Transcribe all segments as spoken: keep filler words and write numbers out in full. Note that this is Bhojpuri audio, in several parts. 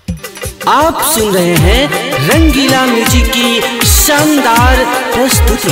आप सुन रहे हैं रंगीला म्यूजिक की शानदार प्रस्तुति।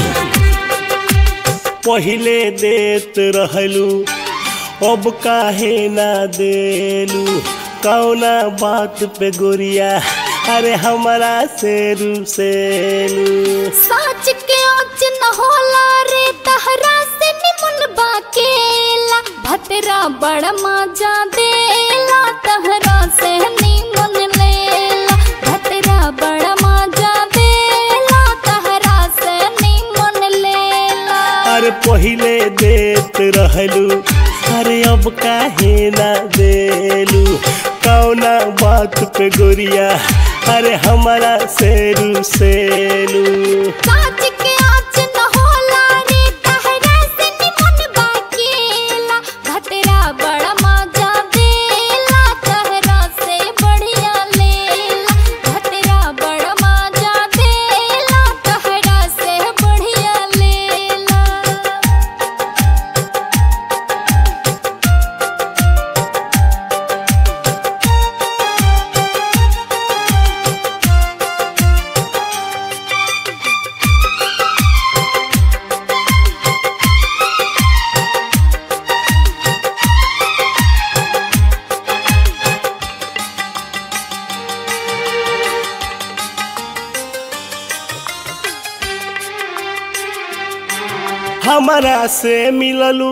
पहिले देत रहलू अब काहे ना देलू, कौना बात पे गोरिया अरे हमारा से रूसेलू। साच के आँच न होला रे तहरा से निमुन बाकेला, भतरा बड़ा मजा देला तहरा से निमुन लेला, भतरा बड़ा मजा देला तहरा से निमुन लेला। अरे पहिले देत रहलू अरे अब काहे ना देलू, कौना बात पे गोरिया अरे हमारा से रूसेलू। साच के आँच न होला रे तहरा से निमुन बाकेला, भतरा बड़ा मजा देला तहरा से बढ़िया लेला, भतरा बड़ा मजा देला तहरा से बढ़िया लेला। हमारा से मिललू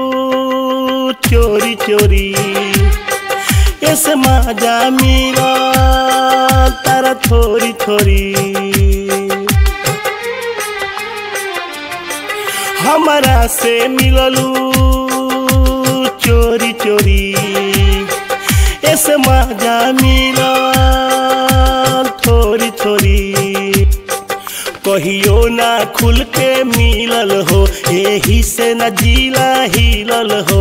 चोरी चोरी, ऐसे मजा मिला तारा थोड़ी थोड़ी। हमारा से मिललू चोरी चोरी, ऐसे मजा मिला थोड़ी थोड़ी। कहियो ना खुल के मिलल हो, यही से न जिला हिलल हो।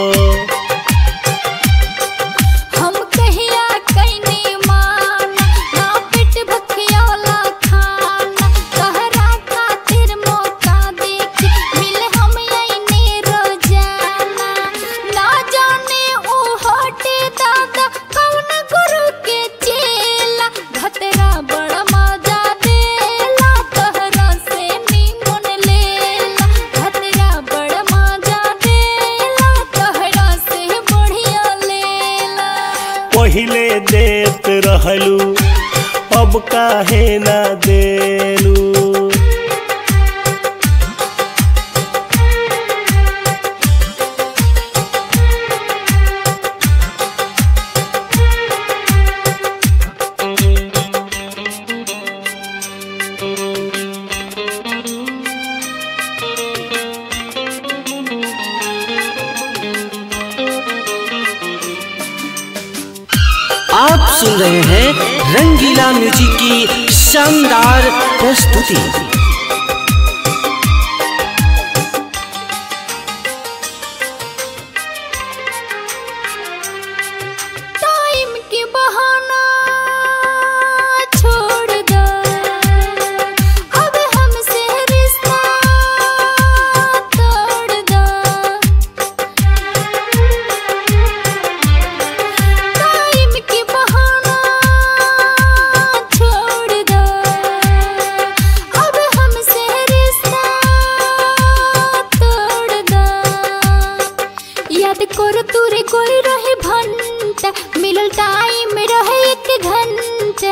हम कहिया कइने माना ना पेट भखियोला खाना, तहरा खातिर मौका देखी मिल हम आईने रोजाना। ना जाने ऊ हटे दादा कौन गुरु के चेला, भतरा बड़ा मजा देला तहरा से निमुन लेला, भतरा बड़ा मजा देला तहरा से बढ़िया लेला। पहिले देत रहलू अब काहे ना देलू। आप सुन रहे हैं रंगीला म्यूजिक की शानदार प्रस्तुति। टाइम के बहाना छोड़ दो, अब हमसे रिश्ता तोड़ दो। टाइम के बहाना छोड़ दो, अब हमसे रिश्ता तोड़ दो। याद करो तूरे कोई रहे घंटा, मिलल टाइम रहे एक घंटा,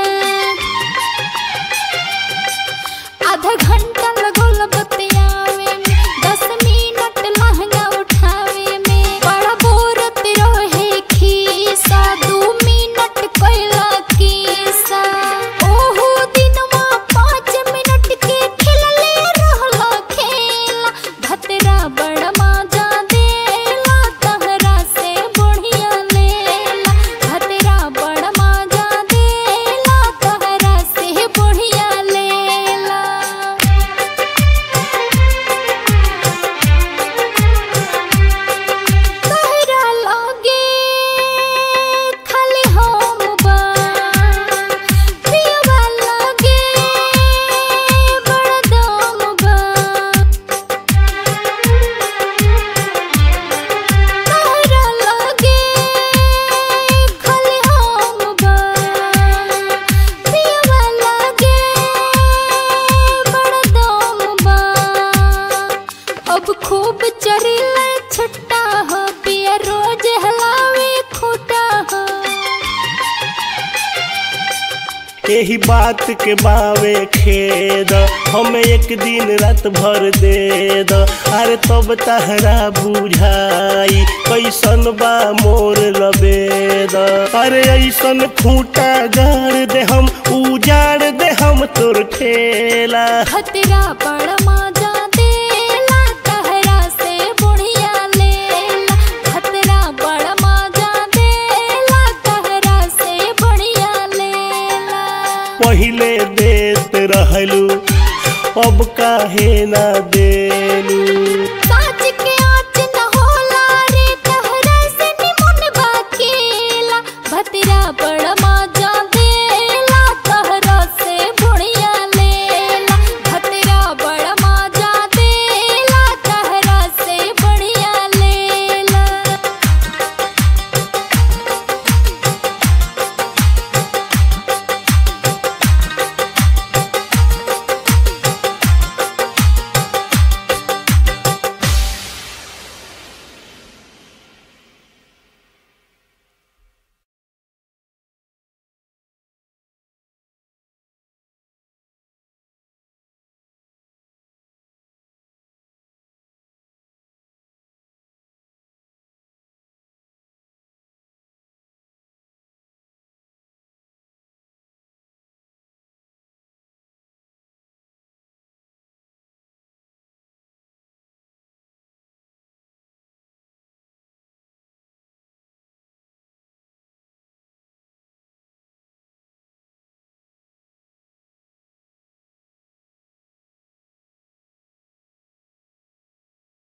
आधा घंटा लगोल बतियावे में, दस मिनट लहंगा उठावे में। बड़ा बोरत रहे खीसा, दू मिनट कैला कीसा। ओहो दिनवा पाँच मिनट के खिलले रहला खेला, भतरा बड़ा मजा देला तहरा से बढ़िया लेला, भतरा बड़ा मजा देला तहरा से बढ़िया लेला। यही बात के बावे खेद हमें एक दिन रात भर दे द। अरे तब तहरा बुझाई कैसन बा मोर लबेद। अरे ऐसन खूंटा गाड़ दे हम उजाड़ दे हम तोर ठेला। खतरा बड़ मजा देला तहरा से बुढ़िया लेला। खतरा बड़ मजा देला तहरा से बुढ़िया लेला। पहिले देत रहलू अब काहे ना देलू। कांच के आँच न होला रे तहरा से निमन बाकेला। भतरा बड़